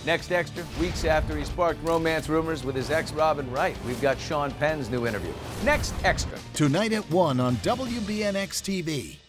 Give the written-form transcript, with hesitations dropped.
Next Extra, weeks after he sparked romance rumors with his ex Robin Wright, we've got Sean Penn's new interview. Next Extra. Tonight at 1 on WBNX-TV.